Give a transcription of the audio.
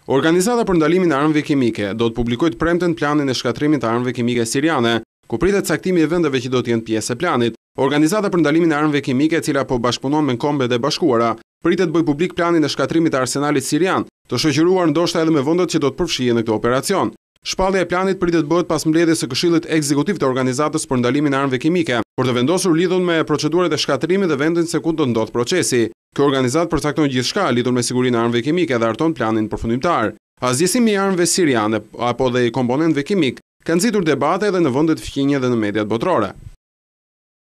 Organizata për ndalimin e armëve kimike do të publikojë Premten planin e shkatrimit të armëve kimike siriane, ku pritet caktimi i vendeve që do të jenë pjesë e planit. Organizata për ndalimin e armëve kimike, e cila po bashkëpunon me Kombet e Bashkuara, pritet bëj publik planin e shkatrimit të arsenalit sirian, të shoqëruar ndoshta edhe me vendet që do të përfshihen në këtë operacion. Shpallja e planit pritet bëhet pas mbledhjes së Këshillit Ekzekutiv të Organizatës për ndalimin e armëve kimike, për të vendosur lidhur me procedurat e shkatrimit dhe vendin se ku do ndodh procesi. Kjo organizatë përcakton gjithçka lidhur me sigurinë e armëve kimike dhe harton planin përfundimtar. Asgjesimi i armëve siriane apo dhe i komponentëve kimik kanë nxitur debate edhe në vendet fqinje dhe në mediat botërore.